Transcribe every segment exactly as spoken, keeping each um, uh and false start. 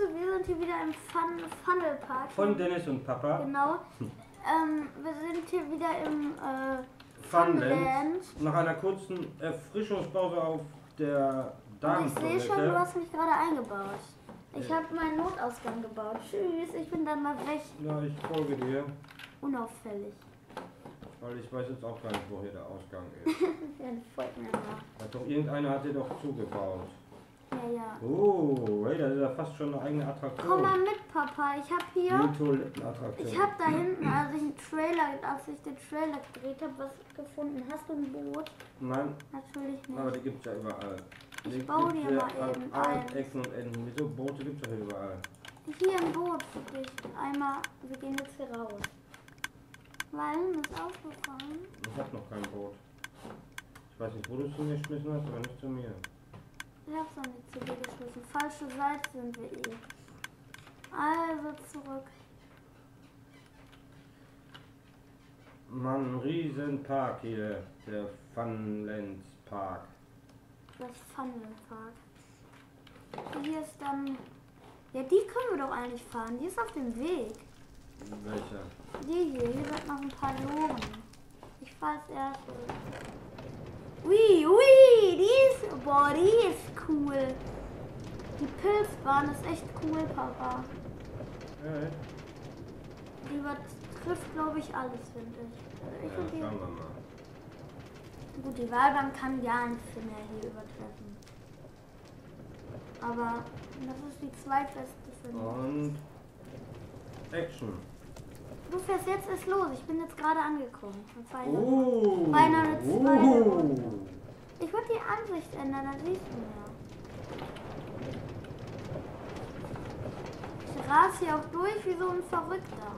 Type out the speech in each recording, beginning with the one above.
wir sind hier wieder im Fun Funnel Park. Von Dennis und Papa. Genau. Ähm, wir sind hier wieder im äh, Funland. Nach einer kurzen Erfrischungspause auf der Und ich sehe schon, du Damentoilette. hast mich gerade eingebaut. Ich habe meinen Notausgang gebaut. Tschüss, ich bin dann mal weg. Ja, ich folge dir, Unauffällig. weil ich weiß jetzt auch gar nicht, wo hier der Ausgang ist. Ja, folgt mir nach. Hat doch irgendeiner hat dir doch zugebaut. Ja, ja. Oh, hey, das ist ja fast schon eine eigene Attraktion. Komm mal mit, Papa. Ich habe hier... Die Toilettenattraktion. Ich habe da hinten, als ich einen Trailer, als ich den Trailer gedreht habe, was gefunden. Hast du ein Boot? Nein, Natürlich nicht. aber die gibt es ja überall. Die Ich baue gibt's dir ja mal an eben allen eins. Ecken und Enden. Wieso? Boote gibt es ja überall. Hier ein Boot für dich. Einmal, wir gehen jetzt hier raus. Weil, mir ist aufgefallen. Ich habe noch kein Boot. Ich weiß nicht, wo du es hingeschmissen hast, aber nicht zu mir. Ich hab's noch nicht zu dir geschmissen. Falsche Seite sind wir eh. Also zurück. Mann, ein Riesenpark hier, der Funland Park. Das Funland-Park. Hier ist dann... Ja, die können wir doch eigentlich fahren. Die ist auf dem Weg. Welcher? Die hier. Hier sind noch ein paar Loren. Ich fahr als erstes. Ui, ui, die ist... Boah, die ist cool. Die Pilzbahn ist echt cool, Papa. Ja, Die übertrifft, glaube ich, alles, finde ich. Also ich ja, find die schauen wir mal. Gut, die Walbahn kann ja nicht viel mehr hier übertreffen. Aber das ist die zweitbeste für mich. Und Action. Du fährst jetzt erst los. Ich bin jetzt gerade angekommen. Und zwar Oh, beinahe eine zweite oh. Runde. Ich würde die Ansicht ändern, dann siehst du mehr. Ich rase hier auch durch wie so ein Verrückter.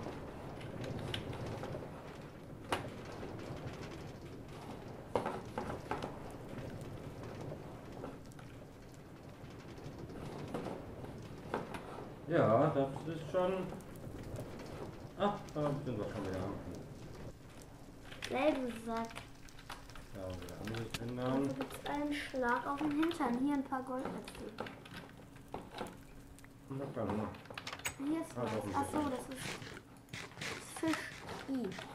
Ja, das ist schon... Ach, da sind wir schon wieder am Labelsack. Ja, wieder Ansicht Du ändern. gibst einen Schlag auf den Hintern. Hier ein paar Goldäpfel. Na klar, na. Hier ist Ah, was. doch ein Achso, bisschen. das ist Fisch I.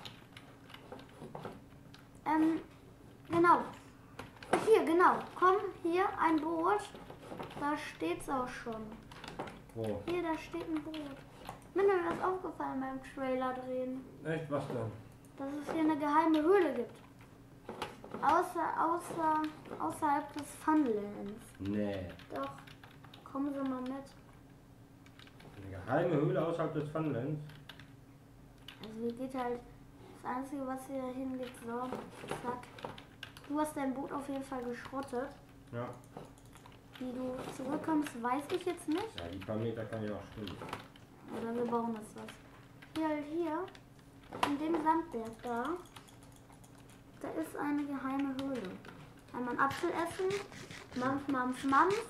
Ähm, genau. Hier, genau. Komm, hier ein Boot. Da steht's auch schon. Wo? Hier, da steht ein Boot. Mir ist das aufgefallen beim Trailer drehen, Echt, was denn? dass es hier eine geheime Höhle gibt. Außer, außer, außerhalb des Funlands. Nee. Doch, kommen Sie mal mit. Eine geheime Höhle außerhalb des Funlands? Also hier geht halt das Einzige, was hier hingeht, so, zack. Du hast dein Boot auf jeden Fall geschrottet. Ja. Wie du zurückkommst, weiß ich jetzt nicht. Ja, die paar Meter kann ja auch stimmen. Oder wir bauen das was. Hier, halt hier, in dem Sandberg da, da ist eine geheime Höhle. Kann man Apfel essen, Mampf, Mampf, Mampf.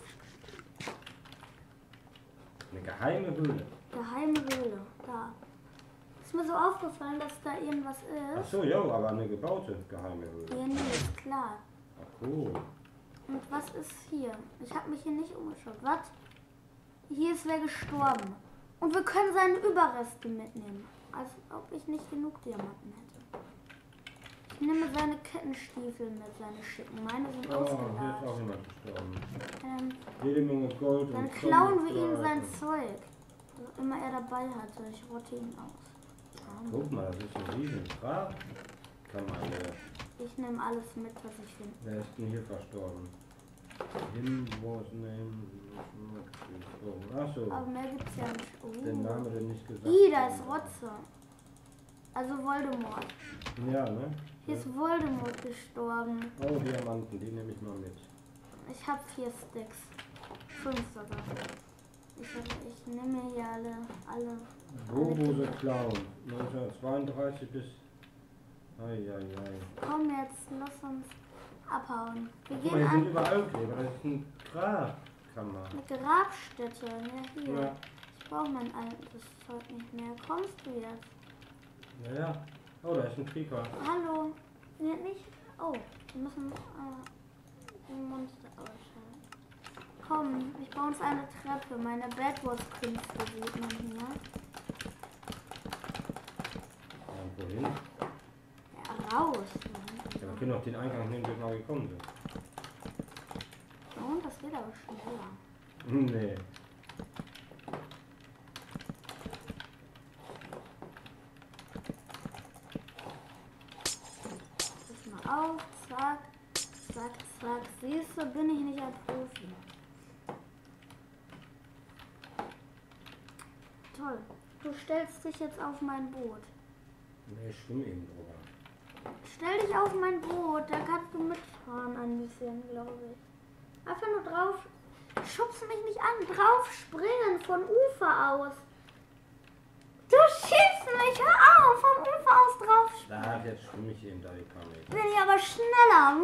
Eine geheime Höhle. Geheime Höhle, da. Ist mir so aufgefallen, dass da irgendwas Ach ist. so, ja, aber eine gebaute geheime Höhle. Ja, nee, ist klar. Ach cool. Und was ist hier? Ich habe mich hier nicht umgeschaut. Was? Hier ist wer gestorben. Und wir können seine Überreste mitnehmen. Als ob ich nicht genug Diamanten hätte. Ich nehme seine Kettenstiefel mit, seine schicken. Meine sind Oh, hier ist auch ausgeladen. jemand gestorben. Ähm, Jede Menge Gold dann und klauen wir ihm Sonnenstrahlen. sein Zeug. Was immer er dabei hatte. Ich rotte ihn aus. Guck mal, das ist ein riesen Grabkammer. Ich nehme alles mit, was ich finde. Wer ist denn hier verstorben? Him was named... Oh, ach so, Aber mehr gibt's ja nicht. den Oh. Namen den nicht gesagt. Ih, da ist Rotze. Also Voldemort. Ja, ne? Hier ist Voldemort gestorben. Oh, Diamanten, die nehme ich mal mit. Ich habe vier Sticks. Fünf sogar. Ich, hab- ich nehme mir hier alle, alle. Bobo the Clown, neunzehnhundertzweiunddreißig bis... Eieiei. Komm jetzt, lass uns abhauen. Wir Guck mal, gehen hier sind an überall Kleber, das ist ein Grabkammer. eine Grabstätte. Ja, hier. Ja, Ich brauche mein altes Zeug nicht mehr. Kommst du jetzt? ja, ja. Oh, da ist ein Creeper. Hallo. Nee, nicht. Oh, wir müssen äh, den Monster ausschalten. komm. Ich baue uns eine Treppe. Meine Bad Wars Künste sieht man hier. Ja, und wohin? Ja, raus. Ja, wir können auch den Eingang nehmen, den wir gekommen sind. Und das geht aber schneller. Nee. Pass mal auf. Zack. Zack, zack. Siehst du, bin ich nicht ein Profi. Toll. Du stellst dich jetzt auf mein Boot. Nee, ich schwimme eben drüber. Stell dich auf mein Boot, da kannst du mitfahren ein bisschen, glaube ich. Einfach nur drauf. Schubst mich nicht an. Drauf springen von Ufer aus. Du schießt mich, hör auf, vom Ufer aus drauf springen. Da, jetzt schwimme ich eben da die paar Meter. Bin ich aber schneller.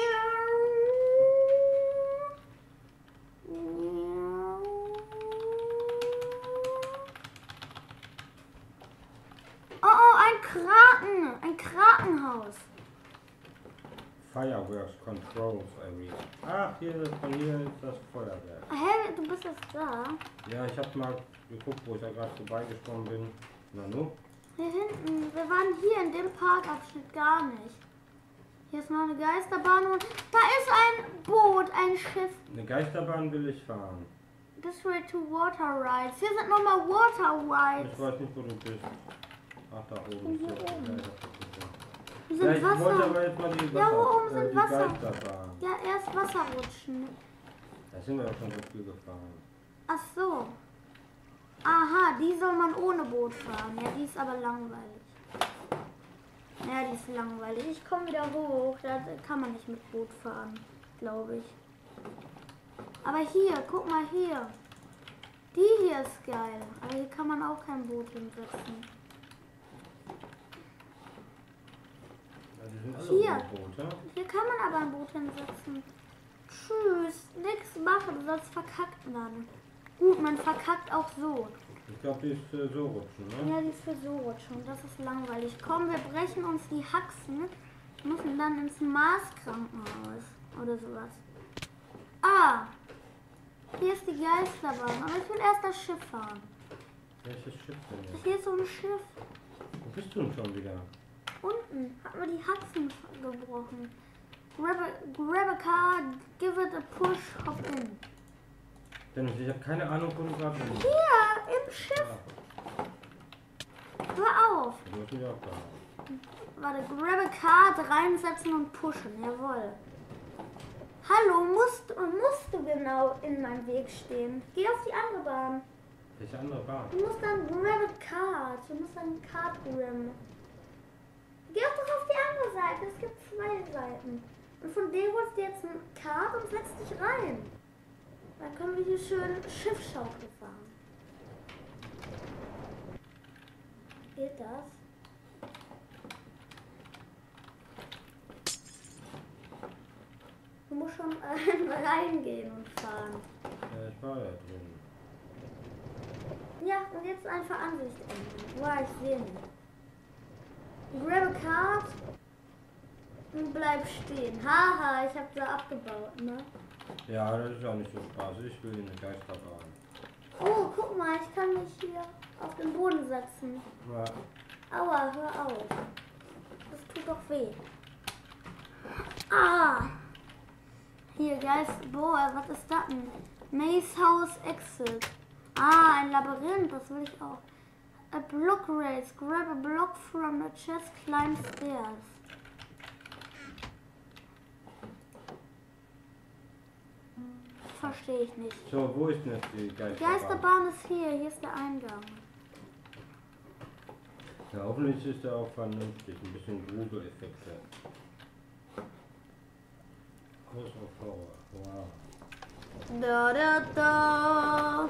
Oh, oh, ein Kraken. Ein Krakenhaus. Fireworks Controls Area. Ach, hier ist, von hier ist das Feuerwerk. Hä, du bist jetzt da? Ja, ich habe mal geguckt, wo ich da gerade vorbeigesprungen bin. Na nu? Hier hinten. Wir waren hier in dem Parkabschnitt gar nicht. Hier ist noch eine Geisterbahn und da ist ein Boot, ein Schiff. Eine Geisterbahn will ich fahren. This way to Water Rides. Hier sind nochmal Water Rides. Ich weiß nicht, wo du bist. Ach, da oben. Hier So, oben. ja, ich hab das gesehen. Hier Ja, sind ich wollte Wasser. aber jetzt mal die, Ja, Wasser, wo oben äh, sind die Wasser? Geisterbahn. Ja, erst Wasserrutschen. Da sind wir ja schon ganz viel gefahren. Ach so. Aha, die soll man ohne Boot fahren. Ja, die ist aber langweilig. Ja, die ist langweilig. Ich komme wieder hoch. Da kann man nicht mit Boot fahren, glaube ich. Aber hier, guck mal hier. Die hier ist geil. Aber hier kann man auch kein Boot hinsetzen. Ja, die sind alle Hier. ohne Boot, ja? Hier kann man aber ein Boot hinsetzen. Tschüss. Nix machen, du sollst verkackt werden. Gut, man verkackt auch so. Ich glaube, die ist äh, so rutschen, ne? Ja, die ist für so rutschen. Das ist langweilig. Komm, wir brechen uns die Haxen. Müssen dann ins Mars-Krankenhaus oder sowas. Ah, hier ist die Geisterbahn. Aber ich will erst das Schiff fahren. Welches Schiff denn jetzt? Hier ist so ein Schiff. Wo bist du denn schon wieder? Unten hat mir die Haxen gebrochen. Grab a, grab a car, give it a push, hop in. Dennis, ich habe keine Ahnung, wo du gerade bist. Hier, im Schiff. Ja, Hör auf. du musst mich auch da. Warte, grab a card, reinsetzen und pushen. Jawohl. Hallo, musst, musst du genau in meinem Weg stehen. Geh auf die andere Bahn. Welche andere Bahn? Du musst dann grab a card. Du musst dann Card grabben. Geh auch doch auf die andere Seite. Es gibt zwei Seiten. Und von dem holst du jetzt ein Card und setzt dich rein. Dann können wir hier schön Schiffsschaukel fahren. Geht das? Du musst schon äh, reingehen und fahren. Ja, ich war ja drin. Ja, und jetzt einfach Ansicht ändern. Boah, ich sehe nicht. Grab a card und bleib stehen. Haha, ich hab da abgebaut, ne? Ja, das ist auch nicht so spaßig. Ich will in eine Geisterbahn. Oh, guck mal, ich kann mich hier auf den Boden setzen. Ja. Aua, hör auf. Das tut doch weh. Ah! Hier, Geist. Boah, was ist das denn? Maze House Exit. Ah, ein Labyrinth, das will ich auch. A block race. Grab a block from the chest, climb stairs. Verstehe ich nicht. So, wo ist denn jetzt die Die Geisterbahn? Geisterbahn ist hier. Hier ist der Eingang. Ja, hoffentlich ist der auch vernünftig. Ein bisschen Gruseleffekte. House of Horror. Wow. Da, da, da.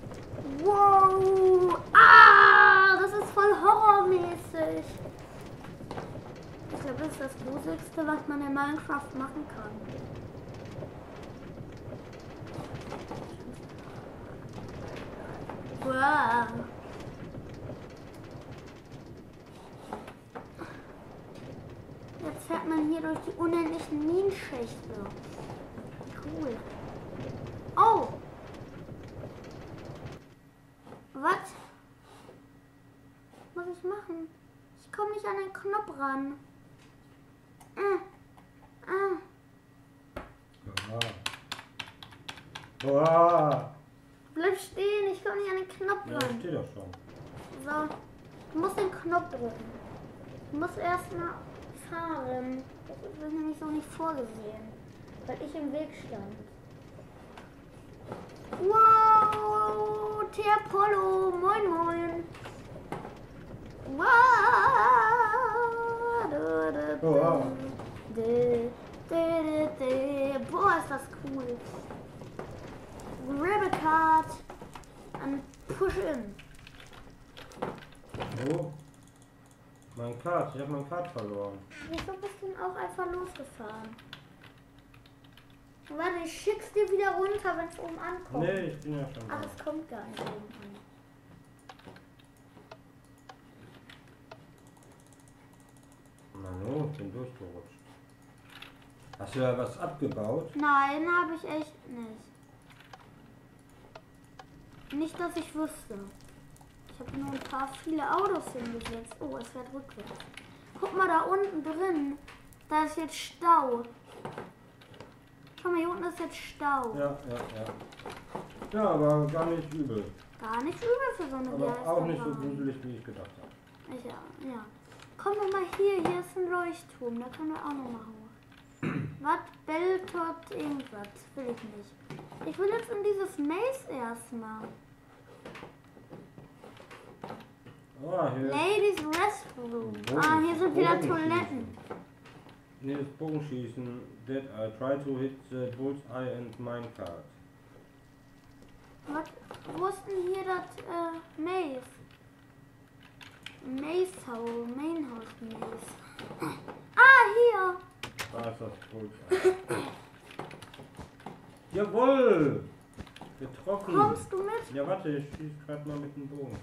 Wow. Ah, das ist voll horrormäßig. Ich glaube, das ist das Gruseligste, was man in Minecraft machen kann. Wow. Jetzt fährt man hier durch die unendlichen Minenschächte. Cool. Oh, machen? Ich komme nicht an den Knopf ran. Äh. Ah. Oha. Bleib stehen, ich komme nicht an den Knopf Ja, ran. steht doch schon. So, du musst den Knopf drücken. Du musst erstmal fahren. Das ist nämlich so nicht vorgesehen, weil ich im Weg stand. Wow, Terpollo, moin moin. Wow. Du, du, du. Oha. Du, du, du, du. Boah, ist das cool. Grab a card and push in. Oh. Mein Kart, ich habe mein Kart verloren. Wieso bist du denn auch einfach losgefahren? Warte, ich schick's dir wieder runter, wenn es oben ankommt. Nee, ich bin ja schon Ach, da. es kommt gar nicht oben an. Manu, ich bin durchgerutscht. Hast du da was abgebaut? Nein, habe ich echt nicht. Nicht, dass ich wüsste. Ich habe nur ein paar viele Autos hingesetzt. Oh, es fährt rückwärts. Guck mal da unten drin. Da ist jetzt Stau. Schau mal, hier unten ist jetzt Stau. Ja, ja, ja. Ja, aber gar nicht übel. Gar nicht übel für so eine Aber auch nicht so Geisterbahn. gruselig, wie ich gedacht habe. Ich, ja, ja. Komm doch mal hier, hier ist ein Leuchtturm, da können wir auch noch mal hoch. Was? Beltot irgendwas, will ich nicht. Ich will jetzt in dieses Maze erstmal. Oh, hier. Ladies Restroom. Bogen- Ah, hier sind wieder Bogenschießen. Toiletten. Nee, das Bogenschießen. That I try to hit the bullseye and minecart. Was? Wo ist denn hier das äh, Maze? Maze House, Main House Maze. Ah, hier. Da ist das Bullseye. Jawohl! Getroffen! Kommst du mit? Ja, warte, ich schieß gerade mal mit dem Bogen.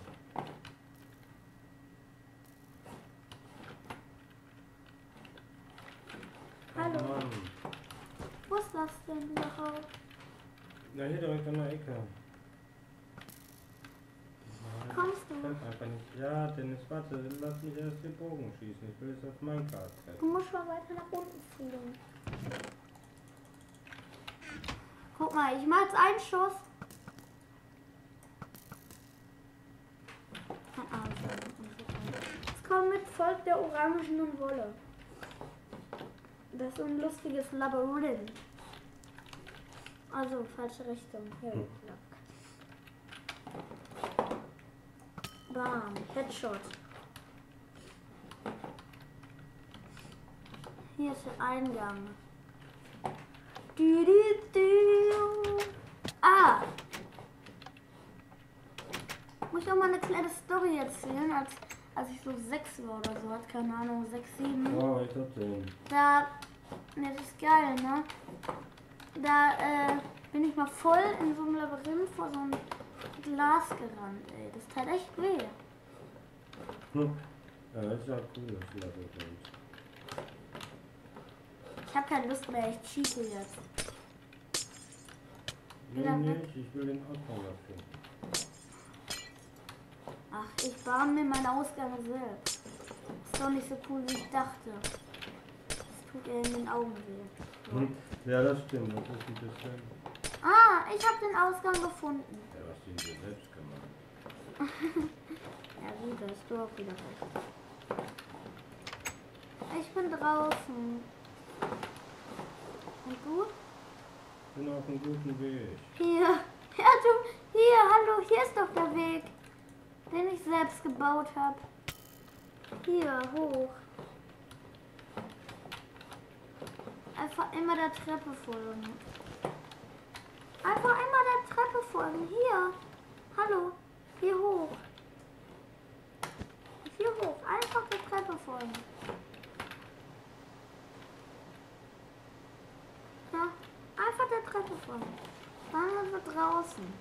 Hallo. Oh Mann. Wo ist das denn überhaupt? Na, hier direkt an der Ecke. Nein, Kommst du? das einfach nicht. Ja, Dennis, warte, lass mich erst den Bogen schießen. Ich will jetzt auf Minecart Du treffen. musst mal weiter nach unten fliegen. Guck mal, ich mach jetzt einen Schuss. Kein Ahnung. Es kommt mit Volk der orangenen Wolle. Das ist so ein lustiges Labyrinth. Also, falsche Richtung. Hier, Hm. Bam, Headshot. Hier ist der Eingang. Du, du, du. Ah! Muss ich auch mal eine kleine Story erzählen, als, als ich so sechs war oder so, hat keine Ahnung, sechs, sieben. Oh, ich hab den. Da, ne, das ist geil, ne? Da äh, bin ich mal voll in so einem Labyrinth vor so einem Glas gerannt, ey. Das tat echt weh. Hm. Ja, das ist ja cool, das Labyrinth. Ich habe keine Lust mehr, ich cheate jetzt. Nee, Wieder nee, weg. ich will den Ausgang finden. Ach, ich bahne mir meinen Ausgang selbst. Ist doch nicht so cool, wie ich dachte. Das tut ihr in den Augen weh. Hm. Ja, das stimmt, das ist ein bisschen. Ah, ich habe den Ausgang gefunden. Ja, was den dir selbst gemacht. Ja gut, da ist du auch wieder recht. Ich bin draußen. Und du? Ich bin auf einem guten Weg. Hier. Ja, du. Hier, hallo, hier ist doch der Weg, den ich selbst gebaut habe. Hier, hoch. Einfach immer der Treppe folgen. Einfach immer der Treppe folgen. Hier. Hallo. Hier hoch. Hier hoch. Einfach der Treppe folgen. Ja. Einfach der Treppe folgen. Dann sind wir draußen.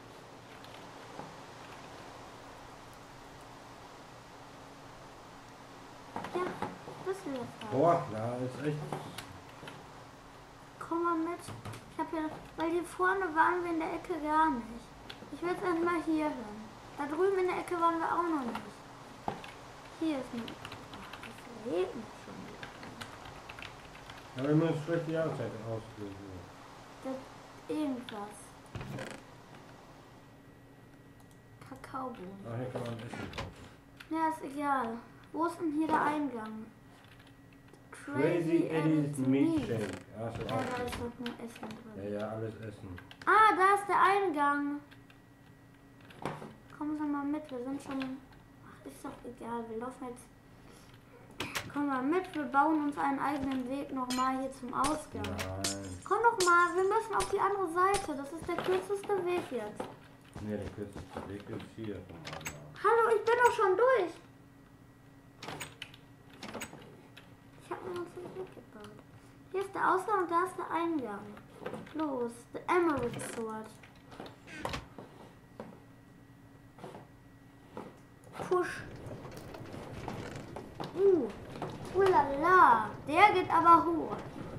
Ja, das ist jetzt. Boah, da ist echt. Komm mal mit. Ich hab ja, weil hier vorne waren wir in der Ecke gar nicht. Ich will jetzt erstmal hier hin. Da drüben in der Ecke waren wir auch noch nicht. Hier ist ein... Das regnet schon. Aber wir müssen schlecht die Jahreszeit auslösen. Das irgendwas. Kakaobohnen. Ach, hier kann man Essen kaufen. Ja, ist egal. Wo ist denn hier der Eingang? Crazy Eddie's Meat Shake. Ach so, Ja, auch da gut. ist doch nur Essen drin. Ja, ja, alles essen. Ah, da ist der Eingang. Kommen Sie mal mit, wir sind schon... Ach, ist doch egal, wir laufen jetzt... Komm mal mit, wir bauen uns einen eigenen Weg nochmal hier zum Ausgang. Nein. Komm doch mal, wir müssen auf die andere Seite. Das ist der kürzeste Weg jetzt. Nee, der kürzeste Weg ist hier vom Anlauf. Hallo, ich bin doch schon durch. Ich habe mir noch so einen Weg gebaut. Hier ist der Ausgang und da ist der Eingang. Los, the Emerald Sword. Push. Uh, ulala, der geht aber hoch.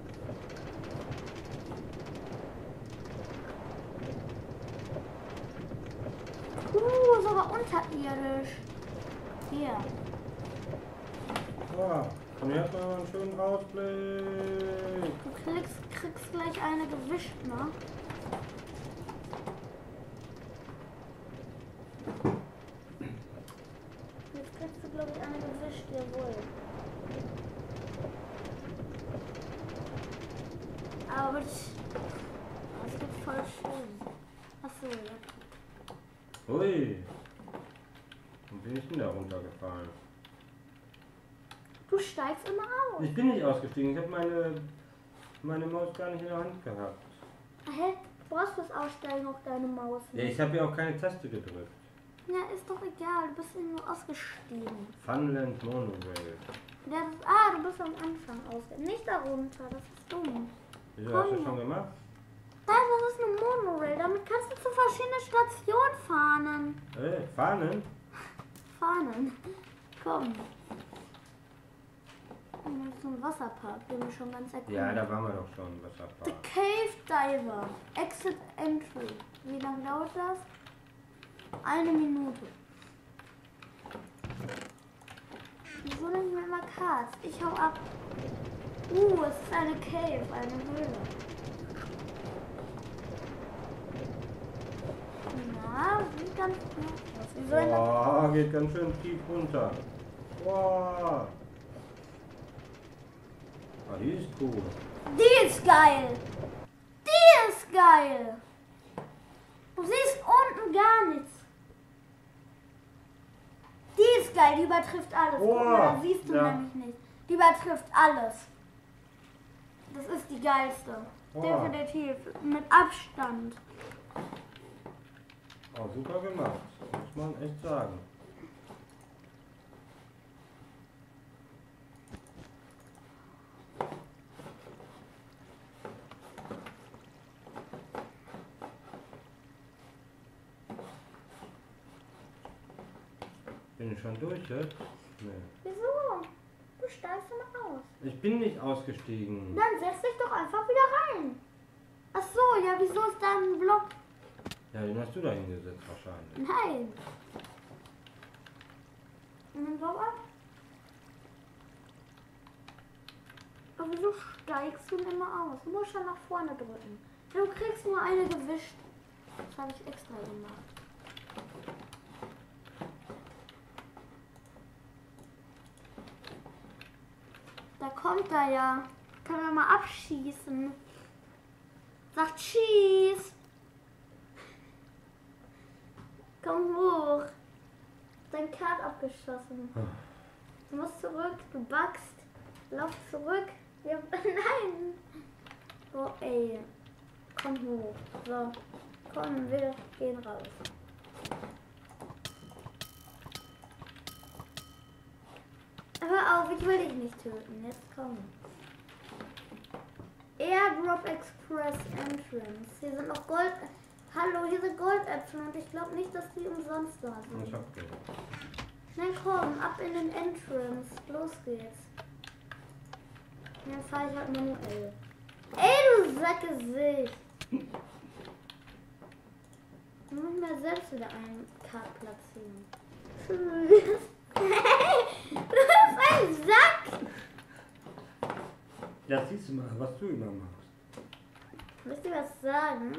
Uh, sogar unterirdisch. Hier. Ah, und jetzt mal einen schönen Ausblick. Du kriegst, kriegst gleich eine gewischt, ne? Jetzt kriegst du, glaube ich, eine gewischt, jawohl. Aber das, das wird voll schön. Achso, ja. Ui. Und bin ich denn da runtergefallen? Du steigst immer aus. Ich bin nicht ausgestiegen. Ich habe meine, meine Maus gar nicht in der Hand gehabt. Hä? Brauchst du das Aussteigen auf deine Maus? Ja, ich habe ja auch keine Taste gedrückt. Ja, ist doch egal. Du bist ja nur ausgestiegen. Funland Monorail. Ja, das, ah, du bist am Anfang ausgestiegen. Nicht darunter. Das ist dumm. Wieso, hast du Komm. schon gemacht? Nein, das ist eine Monorail. Damit kannst du zu verschiedenen Stationen fahren. Äh, Fahnen? Fahren. Komm. Und jetzt zum Wasserpark, den wir schon ganz erkundet. Ja, da waren wir doch schon. Was The war? Cave Diver. Exit Entry. Wie lange dauert das? Eine Minute. Wieso nicht mit mal Cards? Ich hau ab. Uh, es ist eine Cave, eine Höhle. Na, sieht ganz gut aus. Wie soll das? Boah, geht ganz schön tief runter. Boah. Ah, die ist cool. Die ist geil. Die ist geil. Du siehst unten gar nichts. Die ist geil, die übertrifft alles. Guck mal, da Oh, siehst du ja. nämlich nicht. Die übertrifft alles. Das ist die geilste. Oh. Definitiv. Mit Abstand. Oh, super gemacht. Muss man echt sagen. Bin ich schon durch jetzt? Nee. Wieso? Du steigst immer aus. Ich bin nicht ausgestiegen. Dann setz dich doch einfach wieder rein. Ach so, ja, wieso ist da ein Block? Ja, den hast du da hingesetzt wahrscheinlich. Nein. Und dann Block ab. Aber wieso steigst du denn immer aus? Du musst schon nach vorne drücken. Du kriegst nur eine gewischt. Das habe ich extra gemacht. Da kommt er ja. Können wir mal abschießen. Sagt Schieß. Komm hoch. Dein Kart abgeschossen. Du musst zurück. Du backst. Lauf zurück. Ja, nein. Oh ey. Komm hoch. So. Komm, wir gehen raus. Hör auf, ich will dich nicht töten. Jetzt komm. Airdrop Express Entrance. Hier sind noch Gold. Hallo, hier sind Goldäpfel und ich glaube nicht, dass die umsonst da Ich sind. hab gehört. Schnell komm, ab in den Entrance. Los geht's. Jetzt fahre ich halt manuell. Ey, du Sackgesicht! Du musst mir selbst wieder einen Kart platzieren. Tschüss. Du bist ein Sack! Ja, siehst du mal, was du immer machst. Willst du was sagen?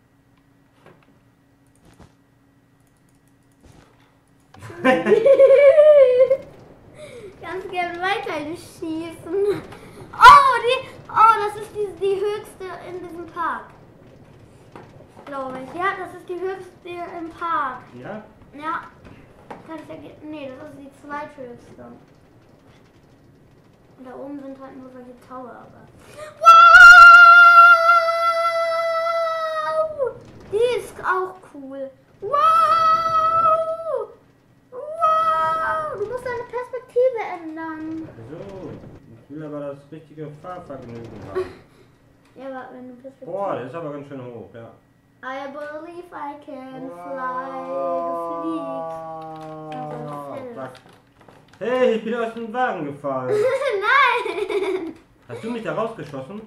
Ganz gern weiter schießen. Oh, die, oh, das ist die, die höchste in diesem Park. Glaube ich. Ja, das ist die höchste im Park. Ja? Ja. Kann ich ja, nee, das ist die zweithöchste. Und da oben sind halt nur solche Tower, aber. Wow! Die ist auch cool. Wow! Wow! Du musst deine Perspektive ändern. So, ich will aber das richtige Fahrvergnügen haben. Ja, aber wenn du Perspektive. Boah, der ist aber ganz schön hoch, ja. I believe I can Wow. fly. Du fliegst. Hey, ich bin aus dem Wagen gefallen. Nein! Hast du mich da rausgeschossen?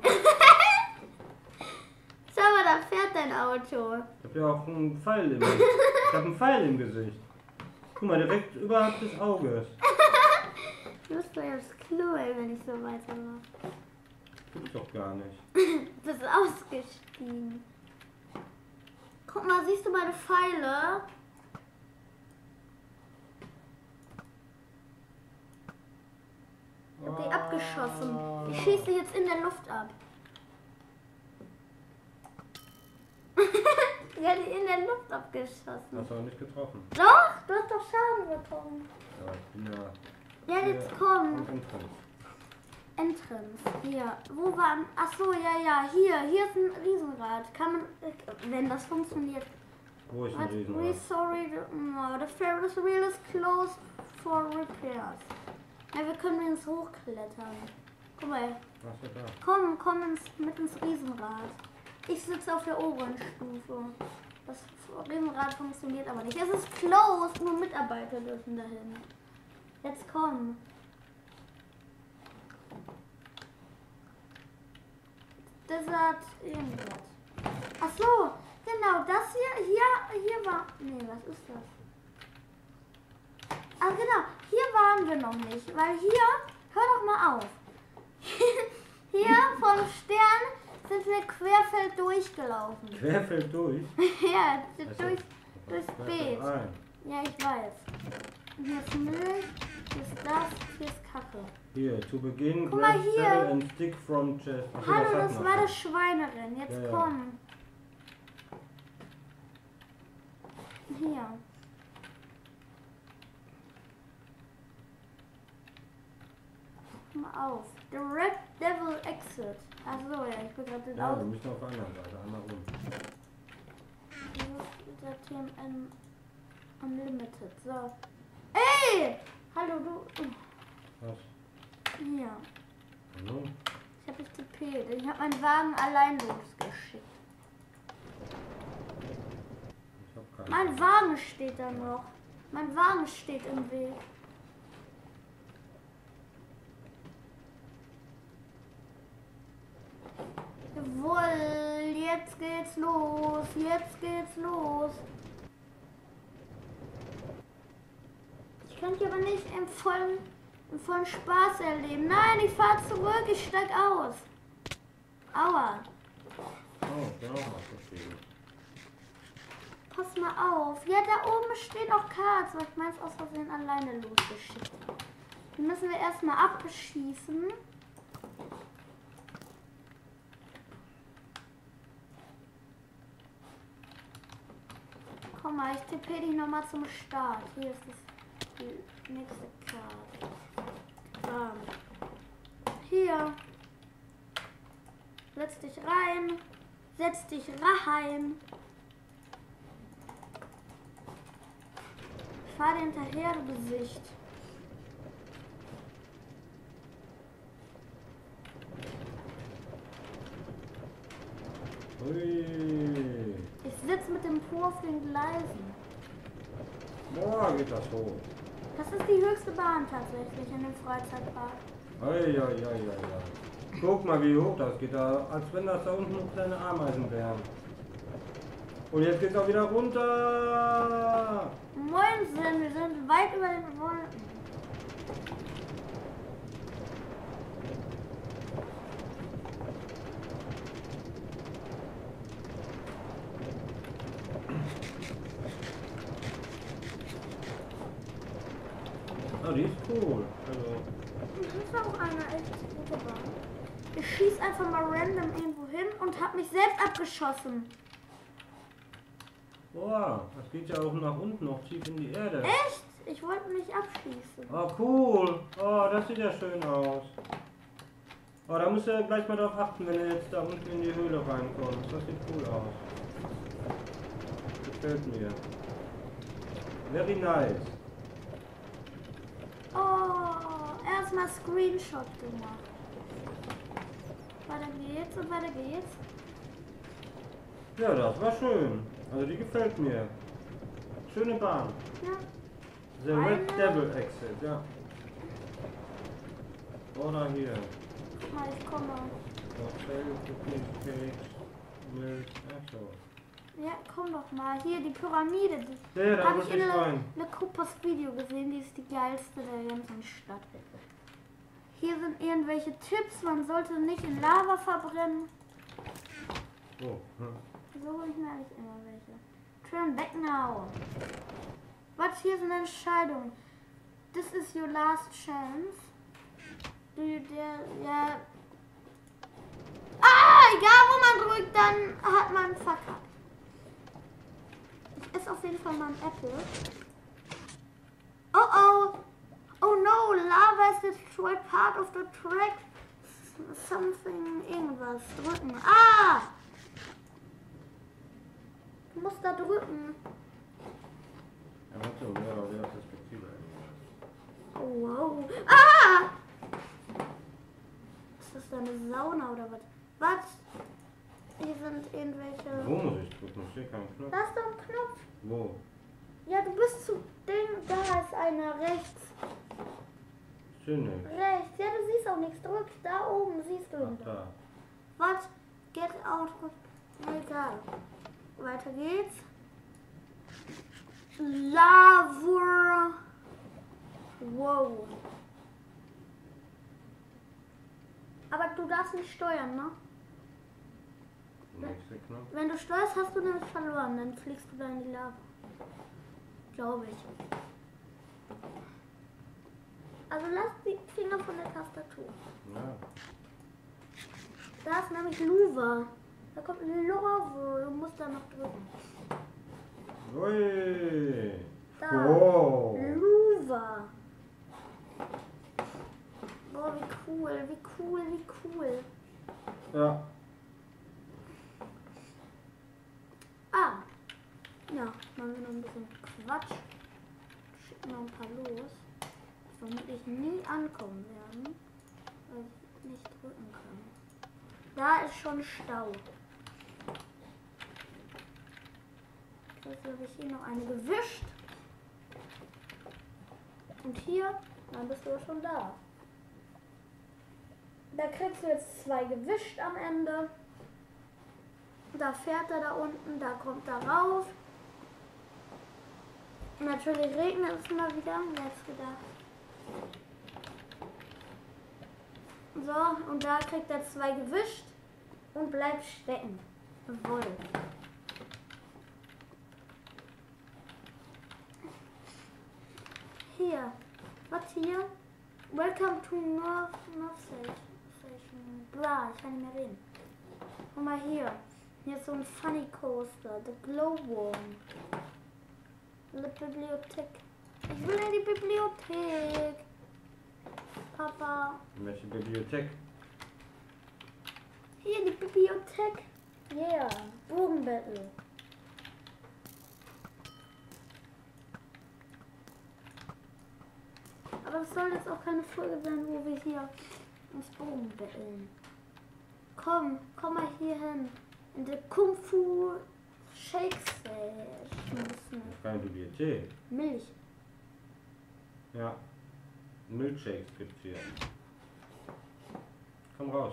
Schau mal, da fährt dein Auto. Ich hab ja auch einen Pfeil im Ich hab einen Pfeil im Gesicht. Guck mal, direkt überhalb des Auges. Du bist doch jetzt Klo, ey, wenn ich so weitermache. Gibt's doch gar nicht. Du bist ausgestiegen. Guck mal, siehst du meine Pfeile? Ich hab die abgeschossen. Ich schieße jetzt in der Luft ab. Ich habe die in der Luft abgeschossen. Hast du auch nicht getroffen. Doch, du hast doch Schaden bekommen. Ja, ich bin ja. Ja, jetzt hier komm. am Entrance. Entrance. Hier. Wo war. Ach so, ja, ja. Hier. Hier ist ein Riesenrad. Kann man. Wenn das funktioniert. Wo ist ein But we Riesenrad? sorry. The, no, the Ferris wheel is closed for repairs. Ja, wir können ins Hochklettern. Guck mal. Ach so, da. Komm, komm ins, mit ins Riesenrad. Ich sitze auf der oberen Stufe. Das Riesenrad funktioniert aber nicht. Es ist closed, nur Mitarbeiter dürfen dahin. Jetzt komm. Desert irgendwas. Ach so, genau, das hier, hier, hier war. Nee, was ist das? Ah genau, hier waren wir noch nicht, weil hier, hör doch mal auf. Hier vom Stern sind wir querfeld durchgelaufen. Querfeld durch? Ja, Das durch, ist- durchs das Beet. ein. Ja, ich weiß. Hier ist Müll, hier ist das, hier ist Kacke. Hier, zu Beginn, Guck mal grab hier. Saddle and stick from chest. Ach so, Hallo, hatten das wir war schon. das Schweinerin. Jetzt Ja, ja. komm. Hier. Guck mal auf. The Red Devil Exit. Achso, ja, ich bin gerade den Ja, wir Auto. müssen auf der anderen Seite, einmal rum. Der T M N Unlimited. So. Ey! Hallo, du. Was? Hier. Hallo? Ich hab dich gepäht. Ich hab meinen Wagen allein losgeschickt. Ich hab keinen. Mein Wagen steht da noch. Mein Wagen steht im Weg. Jawohl, jetzt geht's los. Jetzt geht's los. Ich könnte aber nicht im vollen, im vollen Spaß erleben. Nein, ich fahre zurück. Ich steig aus. Aua. Oh, ja, verstehe. Pass mal auf. Ja, da oben stehen auch Cards, weil ich meins aus Versehen alleine losgeschickt habe. Die müssen wir erstmal abschießen. Komm mal, ich tippe dich nochmal zum Start. Hier ist das, die nächste Karte. Bam. Hier. Setz dich rein. Setz dich rein. Fahr dir hinterher, du Gesicht. Ui. Ich sitze mit dem Po auf den Gleisen. Boah, geht das hoch. Das ist die höchste Bahn tatsächlich in dem Freizeitpark. Ui, ui, ui, ui, ui. Guck mal, wie hoch das geht. Da, als wenn das da unten nur kleine Ameisen wären. Und jetzt geht's auch wieder runter. Moinsen, wir sind weit über den Wolken. Oh, die ist cool. Also, Das ist auch eine echt gute Bahn. Ich schieß einfach mal random irgendwo hin und hab mich selbst abgeschossen. boah, das geht ja auch nach unten, noch tief in die Erde. Echt? Ich wollte mich abschießen. Oh, cool. Oh, das sieht ja schön aus. Oh, da müsst ihr gleich mal drauf achten, wenn ihr jetzt da unten in die Höhle reinkommt. Das sieht cool aus. Gefällt mir. Very nice. Oh, erstmal Screenshot gemacht. Weiter geht's und weiter geht's. Ja, das war schön. Also die gefällt mir. Schöne Bahn. Ja. The Eine. Red Devil Exit, ja. Oder hier. Guck mal, ich komme. Hotel, Cookies, Cake, Milk, achso. Ja, komm doch mal. Hier, die Pyramide. Die Ja, da habe muss ich in ich Le, rein. Le Coopers Video gesehen. Die ist die geilste der ganzen Stadt. Hier sind irgendwelche Tipps. Man sollte nicht in Lava verbrennen. Oh, hm. So hole ich mir eigentlich immer welche. Turn back now. Was? Hier sind Entscheidungen. This is your last chance. Do you dare... Ja... Ah, egal wo man drückt, dann hat man verkackt. Ich esse auf jeden Fall mal ein Apple. Oh oh. Oh no, lava has destroyed part of the track. Something, irgendwas. Drücken. Ah! Du musst da drücken. Ja, warte, ja, ja, Perspektive. Oh, wow. Ah! Ist das da eine Sauna oder was? Was? Hier sind irgendwelche... Wo muss ich drücken? Ich sehe keinen Knopf. Da ist doch ein Knopf. Wo? Ja, du bist zu Ding. Da ist einer rechts. Schön nicht. Rechts. Ja, du siehst auch nichts. Drück da oben, siehst du ihn. Ach, da. Was? Get out. Egal. Weiter geht's. Lava. Wow. Aber du darfst nicht steuern, ne? Nächster Knopf. Wenn du steuerst, hast du nämlich verloren. Dann fliegst du da in die Lava. Glaube ich. Also lass die Finger von der Tastatur. Ja. Da ist nämlich Luva. Da kommt Lava. Du musst da noch drücken. Ui. Da. Oh. Luva. Boah, wie cool, wie cool, wie cool. Ja. Ah. Ja, machen wir noch ein bisschen Quatsch. Schicken noch ein paar los. Vermutlich nie ankommen werden, weil ich nicht drücken kann. Da ist schon Stau. Jetzt habe ich hier noch eine gewischt. Und hier, dann bist du schon da. Da kriegst du jetzt zwei gewischt am Ende. Da fährt er da unten, da kommt er rauf. Natürlich regnet es mal wieder, wer hätte es gedacht. So, und da kriegt er zwei gewischt und bleibt stecken. Jawohl. Hier. Was hier? Welcome to North, North Station. Bla, ich kann nicht mehr reden. Guck mal hier. Hier ist so ein Funny Coaster. The Glowworm. Die Bibliothek. Ich will in die Bibliothek. Papa. Welche Bibliothek? Hier die Bibliothek. Yeah. Bogenbattle. Aber es soll jetzt auch keine Folge sein, wo wir hier uns Bogen betteln. Komm, komm mal hier hin. In der Kung Fu Shake Station. Keine Bibliothek. Milch. Ja. Milkshakes gibt's hier. Komm raus.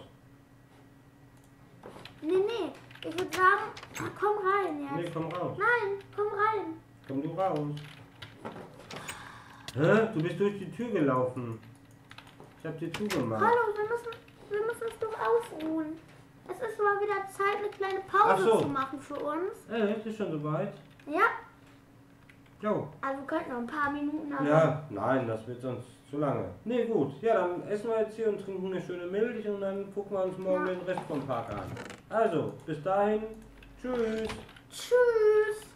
Nee, nee. Ich würde sagen, komm rein jetzt. Nee, komm raus. Nein, komm rein. Komm du raus. Hä? Du bist durch die Tür gelaufen. Ich hab die zugemacht. Hallo, wir müssen, wir müssen uns doch ausruhen. Es ist mal wieder Zeit, eine kleine Pause Ach so. zu machen für uns. Äh, ist schon soweit? Ja, Jo. also wir könnten noch ein paar Minuten aber. Ja, nein, das wird sonst zu lange. Nee, gut. Ja, dann essen wir jetzt hier und trinken eine schöne Milch und dann gucken wir uns morgen Ja. den Rest vom Park an. Also, bis dahin. Tschüss. Tschüss.